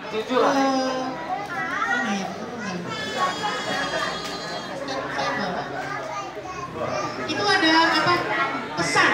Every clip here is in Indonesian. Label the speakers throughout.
Speaker 1: Jujur lah.
Speaker 2: Itu ada apa? Pesan.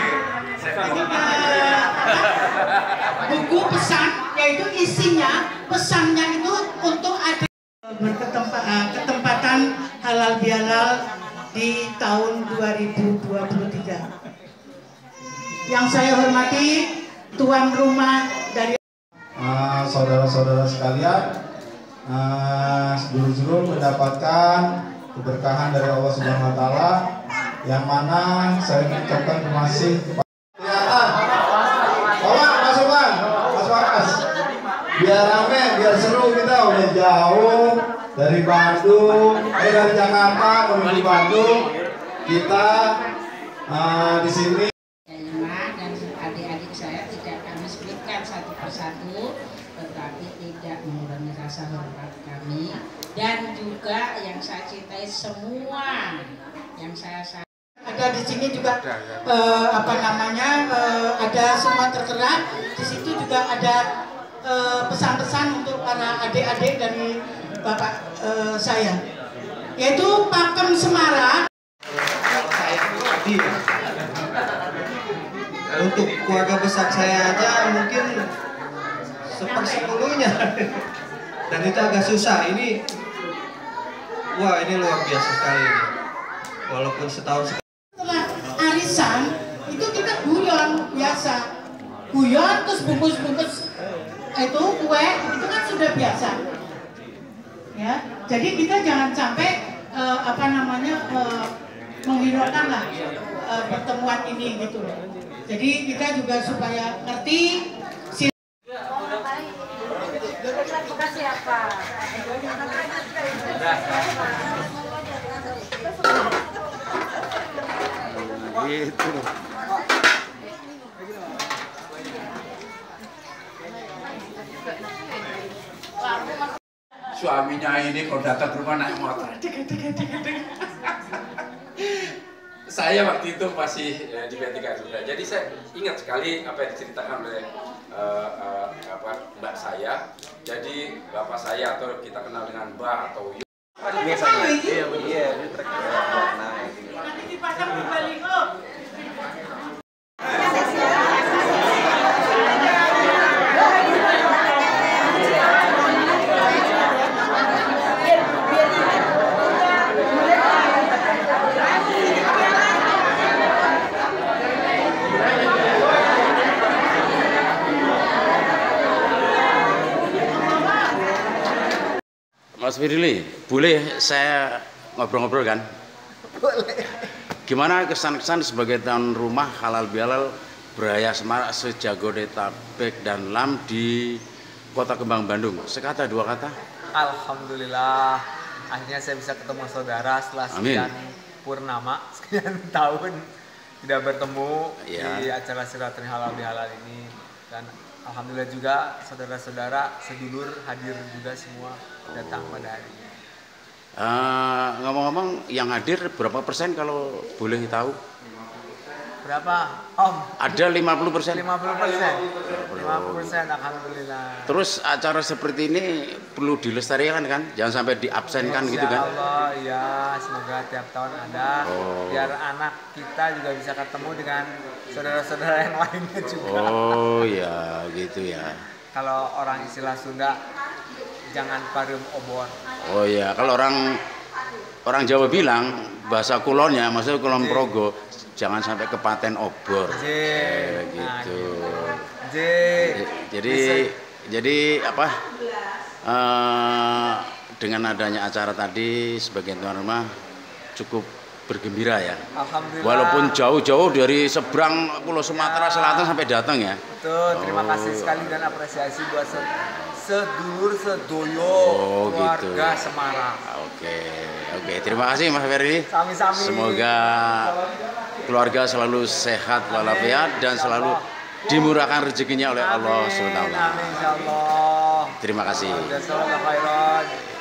Speaker 2: Buku pesan, yaitu isinya pesannya itu untuk ada ketempatan halal bihalal di tahun 2023. Yang saya hormati tuan rumah dari
Speaker 3: saudara-saudara sekalian, sebelum mendapatkan keberkahan dari Allah Subhanahu Wa Taala, yang mana saya mengucapkan terima kasih kepada Mas, biar rame, biar seru, kita udah jauh dari Bandung, dari Jakarta menuju Bandung, kita di sini.
Speaker 4: Dan adik-adik saya tidak kami sebutkan satu persatu, tetapi tidak mengurangi rasa hormat kami, dan juga yang saya cintai semua yang saya
Speaker 2: ada di sini juga ada semua tertera. Di situ juga ada pesan-pesan untuk para adik-adik dari bapak saya, yaitu Pakem Semara.
Speaker 5: Untuk keluarga besar saya aja mungkin 1/10-nya, dan itu agak susah. Ini luar biasa sekali ini. Walaupun setahun sekali.
Speaker 2: Setelah arisan itu kita guyon biasa, guyon terus bungkus-bungkus itu kue itu kan sudah biasa, ya. Jadi kita jangan sampai menghiraukan lah pertemuan ini gitu loh. Jadi kita juga supaya ngerti
Speaker 4: kita siapa?
Speaker 1: Gitu. Suaminya ini kalau datang ke rumah naik motor. Saya waktu itu masih di B3 juga. Jadi saya ingat sekali apa yang diceritakan oleh mbak saya. Jadi bapak saya, atau kita kenal dengan mbak atau Yu.
Speaker 5: Biasanya, iya, ini warna.
Speaker 2: nanti dipasang di baliho.
Speaker 1: Mas Firly, boleh saya ngobrol-ngobrol kan?
Speaker 5: Boleh.
Speaker 1: Gimana kesan-kesan sebagai tuan rumah halal bihalal Beraya Semarak se-Jabodetabek dan LAM di Kota Kembang Bandung? Sekata dua kata?
Speaker 6: Alhamdulillah, akhirnya saya bisa ketemu saudara setelah sekian purnama, sekian tahun tidak bertemu di acara silaturahmi halal bihalal ini. Dan alhamdulillah juga saudara-saudara sedulur hadir juga semua datang pada hari ini.
Speaker 1: Ngomong-ngomong, yang hadir berapa persen kalau boleh tahu?
Speaker 6: Berapa, Om?
Speaker 1: Ada 50%?
Speaker 6: 50%. 50%, alhamdulillah.
Speaker 1: Terus acara seperti ini perlu dilestarikan kan? Jangan sampai diabsenkan gitu kan?
Speaker 6: Insya Allah, ya, semoga tiap tahun ada, biar anak kita juga bisa ketemu dengan saudara-saudara yang lainnya juga.
Speaker 1: Oh ya, gitu ya.
Speaker 6: Kalau orang istilah Sunda, jangan parum obor.
Speaker 1: Oh ya, kalau orang Jawa bilang, bahasa kulonnya, maksudnya kulon progo, jangan sampai kepaten obor. Gitu. Jadi apa? Dengan adanya acara tadi, sebagian tuan rumah cukup bergembira ya.
Speaker 6: Alhamdulillah.
Speaker 1: Walaupun jauh-jauh dari seberang Pulau Sumatera Selatan sampai datang ya.
Speaker 6: Betul, terima kasih sekali dan apresiasi buat sedulur sedoyo keluarga gitu. Semarang.
Speaker 1: Oke, terima kasih Mas Ferry.
Speaker 6: Sami-sami.
Speaker 1: Semoga keluarga selalu sehat walafiat dan selalu dimurahkan rezekinya oleh Allah SWT.
Speaker 6: Amin, insyaallah.
Speaker 1: Terima kasih.
Speaker 6: Jazakallahu khairan.